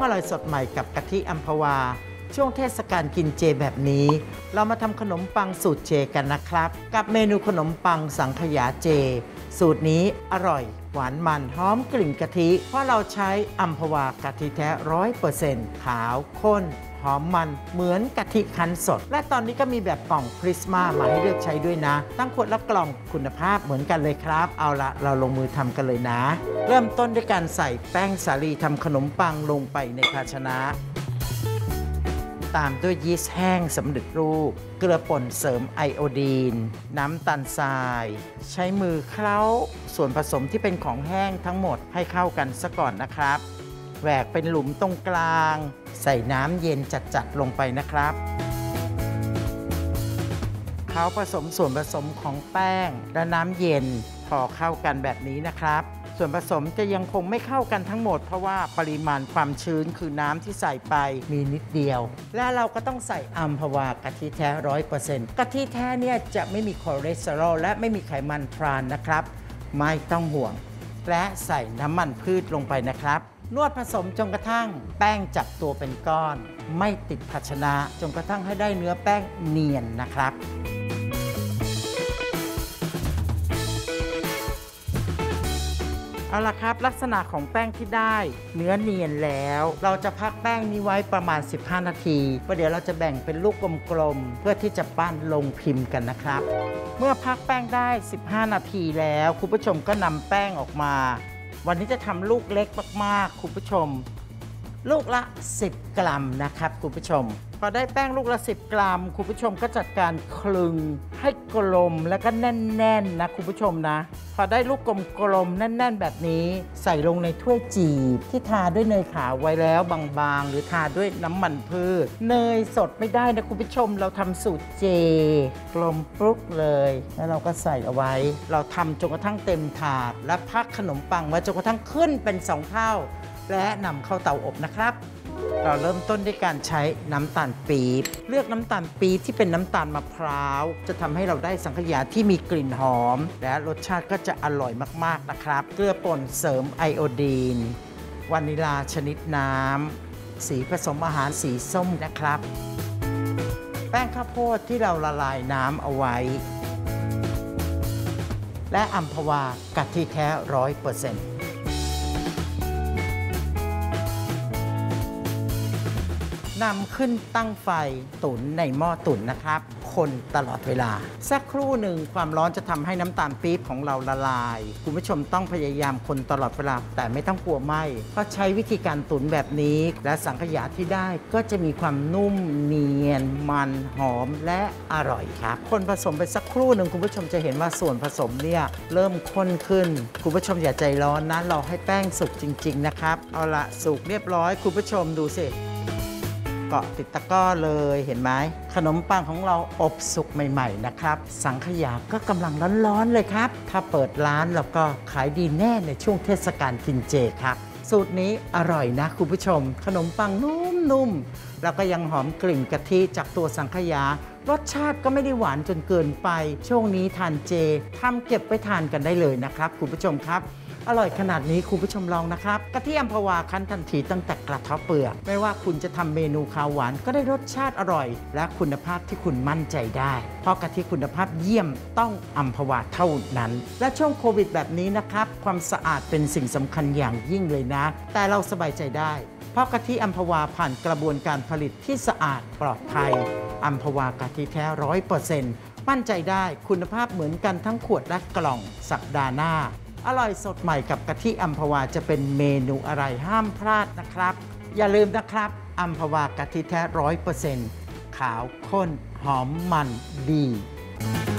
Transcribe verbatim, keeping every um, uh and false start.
อร่อยสดใหม่กับกะทิอัมพวาช่วงเทศกาลกินเจแบบนี้เรามาทำขนมปังสูตรเจกันนะครับกับเมนูขนมปังสังขยาเจสูตรนี้อร่อยหวานมันหอมกลิ่นกะทิเพราะเราใช้อัมพวากะทิแท้ร้อยเปอร์เซ็นต์ขาวข้นหอมมันเหมือนกะทิคั้นสดและตอนนี้ก็มีแบบกล่องพริสมามาให้เลือกใช้ด้วยนะตั้งขวดและกล่องคุณภาพเหมือนกันเลยครับเอาละเราลงมือทำกันเลยนะเริ่มต้นด้วยการใส่แป้งสาลีทำขนมปังลงไปในภาชนะตามด้วยยีสต์แห้งสำเร็จรูปเกลือป่นเสริมไอโอดีนน้ำตาลทรายใช้มือเคล้าส่วนผสมที่เป็นของแห้งทั้งหมดให้เข้ากันซะก่อนนะครับแหวกเป็นหลุมตรงกลางใส่น้ำเย็นจัดๆลงไปนะครับเขาผสมส่วนผสมของแป้งและน้ำเย็นพอเข้ากันแบบนี้นะครับส่วนผสมจะยังคงไม่เข้ากันทั้งหมดเพราะว่าปริมาณความชื้นคือน้ำที่ใส่ไปมีนิดเดียวและเราก็ต้องใส่อัมพวากะทิแท้ร้อยเปอร์เซ็นต์กะทิแท้เนี่ยจะไม่มีคอเลสเตอรอลและไม่มีไขมันทรานนะครับไม่ต้องห่วงและใส่น้ำมันพืชลงไปนะครับนวดผสมจนกระทั่งแป้งจับตัวเป็นก้อนไม่ติดภาชนะจนกระทั่งให้ได้เนื้อแป้งเนียนนะครับเอาล่ะครับลักษณะของแป้งที่ได้เนื้อเนียนแล้วเราจะพักแป้งนี้ไว้ประมาณสิบห้านาทีเพราะเดี๋ยวเราจะแบ่งเป็นลูกกลมๆเพื่อที่จะปั้นลงพิมพ์กันนะครับเมื่อพักแป้งได้สิบห้านาทีแล้วคุณผู้ชมก็นำแป้งออกมาวันนี้จะทำลูกเล็กมากๆคุณผู้ชมลูกละสิบกรัมนะครับคุณผู้ชมพอได้แป้งลูกละสิบกรัมคุณผู้ชมก็จัดการคลึงให้กลมแล้วก็แน่นๆนะคุณผู้ชมนะพอได้ลูกกลมๆแน่นๆแบบนี้ใส่ลงในถ้วยจีบที่ทาด้วยเนยขาวไว้แล้วบางๆหรือทาด้วยน้ำมันพืชเนยสดไม่ได้นะคุณผู้ชมเราทำสูตรเจกลมปลุกเลยแล้วเราก็ใส่เอาไว้เราทำจนกระทั่งเต็มถาดและพักขนมปังไว้จนกระทั่งขึ้นเป็นสองเท่าและนำเข้าเตาอบนะครับเราเริ่มต้นด้วยการใช้น้ำตาลปี๊บเลือกน้ำตาลปี๊บที่เป็นน้ำตาลมะพร้าวจะทำให้เราได้สังขยาที่มีกลิ่นหอมและรสชาติก็จะอร่อยมากๆนะครับเกลือป่นเสริมไอโอดีนวานิลาชนิดน้ำสีผสมอาหารสีส้มนะครับแป้งข้าวโพดที่เราละลายน้ำเอาไว้และอัมพวากะทิแท้ร้อยเปอร์เซ็นต์นำขึ้นตั้งไฟตุ๋นในหม้อตุ๋นนะครับคนตลอดเวลาสักครู่หนึ่งความร้อนจะทำให้น้ำตาลปี๊บของเราละลายคุณผู้ชมต้องพยายามคนตลอดเวลาแต่ไม่ต้องกลัวไหม้เพราะใช้วิธีการตุ๋นแบบนี้และสังขยาที่ได้ก็จะมีความนุ่มเนียนมันหอมและอร่อยครับคนผสมไปสักครู่หนึ่งคุณผู้ชมจะเห็นว่าส่วนผสมเนี่ยเริ่มข้นขึ้นคุณผู้ชมอย่าใจร้อนนะรอให้แป้งสุกจริงๆนะครับเอาละสุกเรียบร้อยคุณผู้ชมดูสิเกาะติดตะกร้อเลยเห็นไหมขนมปังของเราอบสุกใหม่ๆนะครับสังขยาก็กำลังร้อนๆเลยครับถ้าเปิดร้านแล้วก็ขายดีแน่ในช่วงเทศกาลกินเจครับสูตรนี้อร่อยนะคุณผู้ชมขนมปังนุ่มๆแล้วก็ยังหอมกลิ่นกะทิจากตัวสังขยารสชาติก็ไม่ได้หวานจนเกินไปช่วงนี้ทานเจทำเก็บไว้ทานกันได้เลยนะครับคุณผู้ชมครับอร่อยขนาดนี้คุณผู้ชมลองนะครับกะทิอัมพวาคั้นทันทีตั้งแต่กระเทาะเปลือกไม่ว่าคุณจะทำเมนูข้าวหวานก็ได้รสชาติอร่อยและคุณภาพที่คุณมั่นใจได้เพราะกะทิคุณภาพเยี่ยมต้องอัมพวาเท่านั้นและช่วงโควิดแบบนี้นะครับความสะอาดเป็นสิ่งสำคัญอย่างยิ่งเลยนะแต่เราสบายใจได้เพราะกะทิอัมพวาผ่านกระบวนการผลิตที่สะอาดปลอดภัยอัมพวากะทิแท้ร้อยเปอร์เซ็นต์มั่นใจได้คุณภาพเหมือนกันทั้งขวดและกล่องสัปดาห์หน้าอร่อยสดใหม่กับกะทิอัมพวาจะเป็นเมนูอะไรห้ามพลาดนะครับอย่าลืมนะครับอัมพวากะทิแท้ร้อยเปอร์เซ็นต์ขาวข้นหอมมันดี